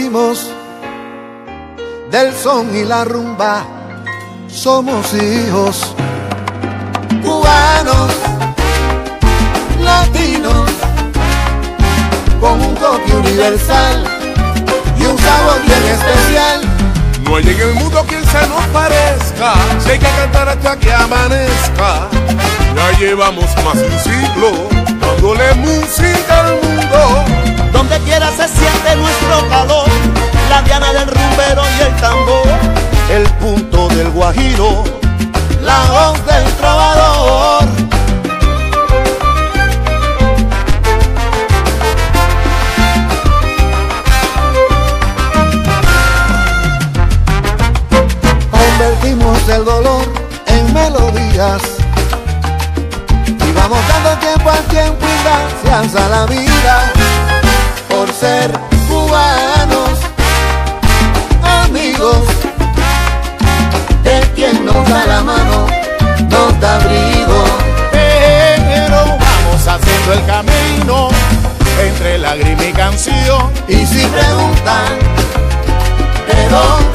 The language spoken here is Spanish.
venimos del son y la rumba, somos hijos cubanos, latinos, con un toque universal y un sabor bien especial. No hay en el mundo quien se nos parezca, si hay que cantar hasta que amanezca. Ya llevamos más de un siglo dándole música al mundo. Donde quiera se siente nuestro calor, la diana del rumbero y el tambor, el punto del guajiro, la voz del trovador. Convertimos el dolor en melodías y vamos dando tiempo al tiempo y gracias a la vida por ser cubanos, amigos de quien nos da la mano, nos da abrigo. Pero vamos haciendo el camino entre lágrima y canción. Y si preguntan ¿de dónde